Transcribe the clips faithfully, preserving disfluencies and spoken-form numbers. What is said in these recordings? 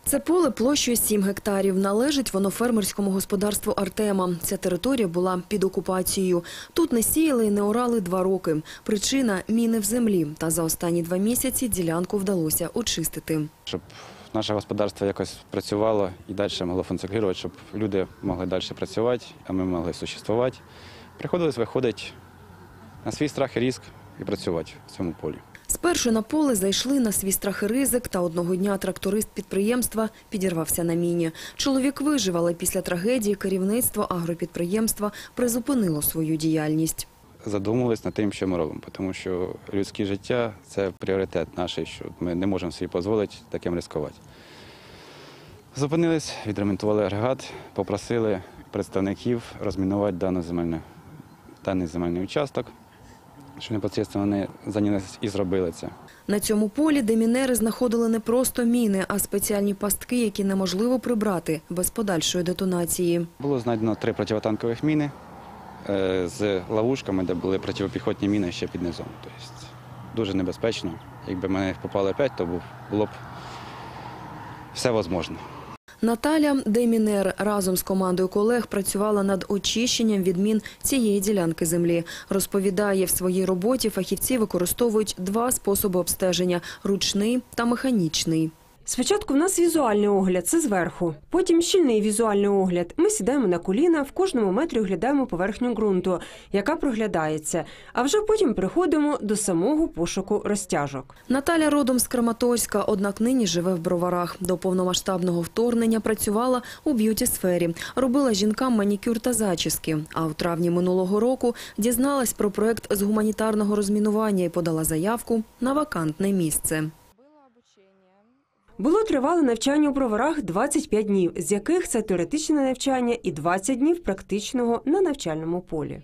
Це поле площею сім гектарів. Належить воно фермерському господарству Артема. Ця територія була під окупацією. Тут не сіяли і не орали два роки. Причина – міни в землі. Та за останні два місяці ділянку вдалося очистити. Щоб наше господарство якось працювало і далі могло функціонувати, щоб люди могли далі працювати, а ми могли существувати, приходилось виходити на свій страх і ризик і працювати в цьому полі. Спершу на поле зайшли на свій страх і ризик, та одного дня тракторист підприємства підірвався на міні. Чоловік вижив, але після трагедії керівництво агропідприємства призупинило свою діяльність. Задумувались над тим, що ми робимо, тому що людське життя – це пріоритет наш, що ми не можемо собі дозволити таким ризикувати. Зупинились, відремонтували агрегат, попросили представників розмінувати дану земельну, даний земельний участок, що непосередньо вони зайнялися і зробили це. На цьому полі демінери знаходили не просто міни, а спеціальні пастки, які неможливо прибрати без подальшої детонації. Було знайдено три противотанкових міни з ловушками, де були протипіхотні міни ще під низом. Тобто дуже небезпечно. Якби в мене їх попало п'ять, то було б все можливо. Наталя, демінер, разом з командою колег працювала над очищенням від мін цієї ділянки землі. Розповідає, в своїй роботі фахівці використовують два способи обстеження – ручний та механічний. Спочатку в нас візуальний огляд – це зверху. Потім щільний візуальний огляд. Ми сідаємо на коліна, в кожному метрі оглядаємо поверхню ґрунту, яка проглядається. А вже потім приходимо до самого пошуку розтяжок. Наталя родом з Краматорська, однак нині живе в Броварах. До повномасштабного вторгнення працювала у б'юті-сфері. Робила жінкам манікюр та зачіски. А у травні минулого року дізналась про проєкт з гуманітарного розмінування і подала заявку на вакантне місце. Було тривале навчання у Броварах двадцять п'ять днів, з яких це теоретичне навчання і двадцять днів практичного на навчальному полі.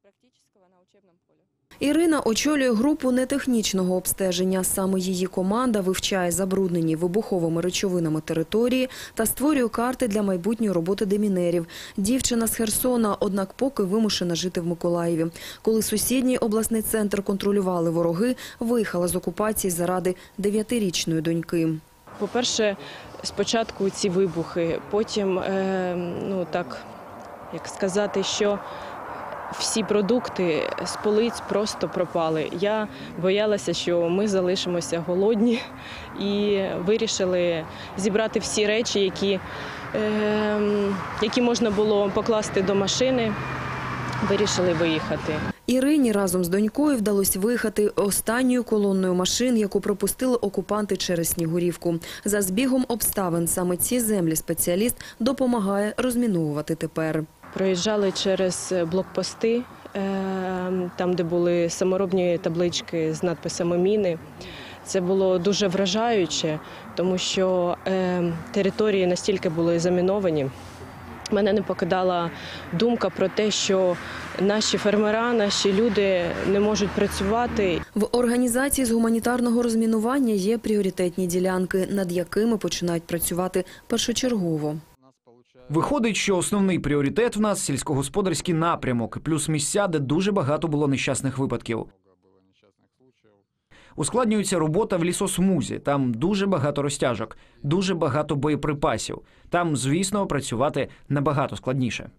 Ірина очолює групу нетехнічного обстеження. Саме її команда вивчає забруднені вибуховими речовинами території та створює карти для майбутньої роботи демінерів. Дівчина з Херсона, однак поки вимушена жити в Миколаєві. Коли сусідній обласний центр контролювали вороги, виїхала з окупації заради дев'ятирічної доньки. По-перше, спочатку ці вибухи, потім, е, ну так, як сказати, що всі продукти з полиць просто пропали. Я боялася, що ми залишимося голодні і вирішили зібрати всі речі, які, е, які можна було покласти до машини, вирішили виїхати. Ірині разом з донькою вдалося виїхати останньою колонною машин, яку пропустили окупанти через Снігурівку. За збігом обставин саме ці землі спеціаліст допомагає розміновувати тепер. Проїжджали через блокпости, там, де були саморобні таблички з надписами «Міни». Це було дуже вражаюче, тому що території настільки були заміновані. Мене не покидала думка про те, що наші фермера, наші люди не можуть працювати. В організації з гуманітарного розмінування є пріоритетні ділянки, над якими починають працювати першочергово. Виходить, що основний пріоритет в нас – сільськогосподарський напрямок, плюс місця, де дуже багато було нещасних випадків. Ускладнюється робота в лісосмузі, там дуже багато розтяжок, дуже багато боєприпасів. Там, звісно, працювати набагато складніше.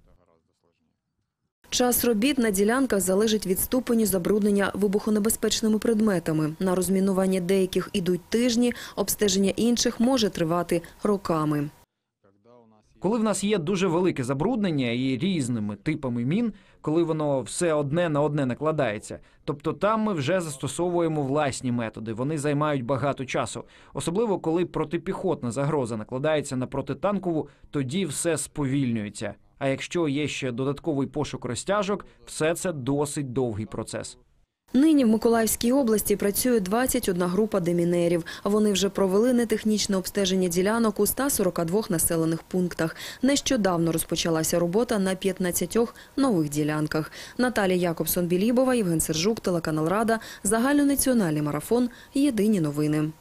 Час робіт на ділянках залежить від ступеню забруднення вибухонебезпечними предметами. На розмінування деяких ідуть тижні, обстеження інших може тривати роками. Коли в нас є дуже велике забруднення і різними типами мін, коли воно все одне на одне накладається, тобто там ми вже застосовуємо власні методи, вони займають багато часу. Особливо, коли протипіхотна загроза накладається на протитанкову, тоді все сповільнюється. А якщо є ще додатковий пошук розтяжок, все це досить довгий процес. Нині в Миколаївській області працює двадцять одна група демінерів. Вони вже провели нетехнічне обстеження ділянок у ста сорока двох населених пунктах. Нещодавно розпочалася робота на п'ятнадцятьох нових ділянках. Наталія Якобсон-Білібова, Євген Сержук, телеканал Рада, загальнонаціональний марафон «Єдині новини».